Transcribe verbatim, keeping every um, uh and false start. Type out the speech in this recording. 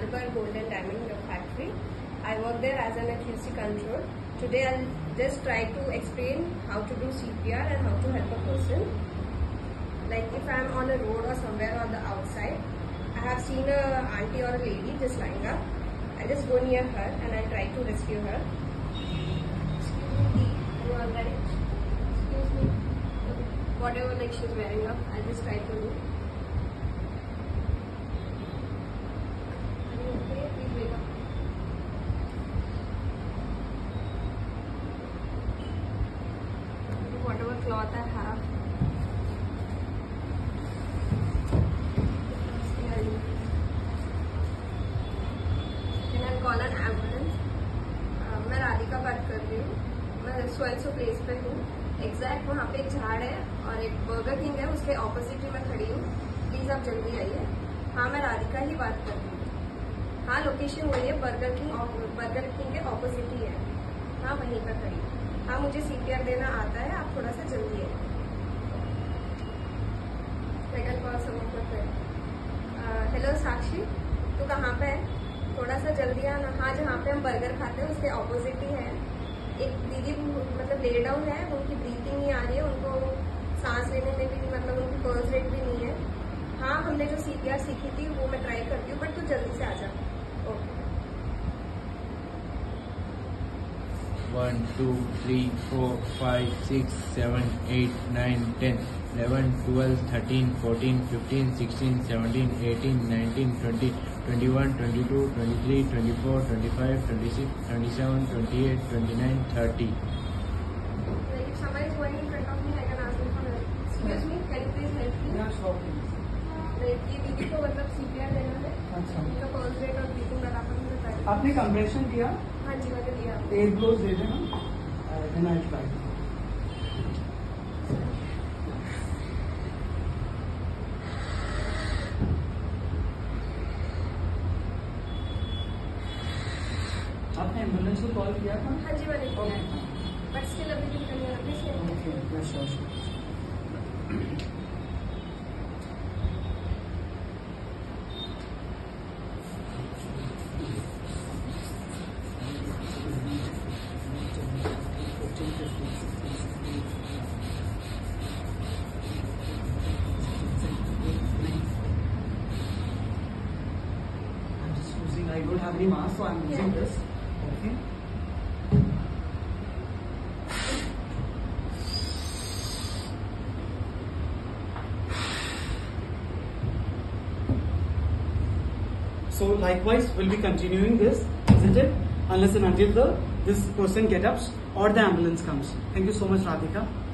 Heidelberg Gold and Diamond Factory. I work there as an Q C control. Today I'll just try to explain how to do C P R and how to help a person. Like if I'm on a road or somewhere on the outside, I have seen a auntie or a lady just lying up. I'll just go near her and I'll try to rescue her. Excuse me, are you alright? Excuse me. Whatever like she's wearing up, I'll just try to do. Are you okay? Please wake up. Whatever cloth I have. Can I call an ambulance? uh, मैं राधिका बात कर रही हूँ. मैं स्वयं so place पे हूँ. Exact वहाँ पे एक झाड़ है और एक बर्गर किंग है, उसके ऑपोजिट ही मैं खड़ी हूँ. प्लीज आप जल्दी आइए. हाँ, मैं राधिका ही बात कर रही हूँ. हाँ, लोकेशन वही है, बर्गर किंग बर्गर किंग के ऑपोजिट ही है. हाँ, वहीं पर खड़ी हूँ. हाँ, मुझे सीपीआर देना आता है. आप थोड़ा सा जल्दी है. सेकंड कॉल सबमिट करते हैं. हेलो साक्षी, तू कहाँ पे है? थोड़ा सा जल्दी आना. हाँ, जहाँ पे हम बर्गर खाते हैं उसके ऑपोजिट ही है. एक दीदी मतलब ले डाउन है, उनकी ब्रीथिंग नहीं आ रही है, उनको सांस लेने में भी मतलब उनकी पल्स रेट भी नहीं है. हाँ, हमने जो सीपीआर सीखी थी वो मैं ट्राई करती हूँ, बट तू जल्दी से आ जा. Okay. One, two, three, four, five, six, seven, eight, nine, ten, eleven, twelve, thirteen, fourteen, fifteen, sixteen, seventeen, eighteen, nineteen, twenty, twenty-one, twenty-two, twenty-three, twenty-four, twenty-five, twenty-six, twenty-seven, twenty-eight, twenty-nine, thirty. Like if somebody is going in front of me, I can ask them for help. Excuse me, can you please help me? Yeah, sure, please. Like ये दीदी को मतलब CPR देना है. अच्छा. उनका pulse rate और breathing का अपन बताइए. आपने कंप्रेशन दिया? हाँ जी, मैंने दिया. एट ब्लोज दे देना. Then I try. आपने एम्बुलेंस को कॉल किया था? हाँ जी, मैंने किया. बट स्टिल अभी भी करना है. Please help me. Okay, yes sure. I don't have any mask, so I'm using Yeah. this. Okay. So likewise, we'll be continuing this, isn't it? Unless and until the this person gets up or the ambulance comes. Thank you so much, Radhika.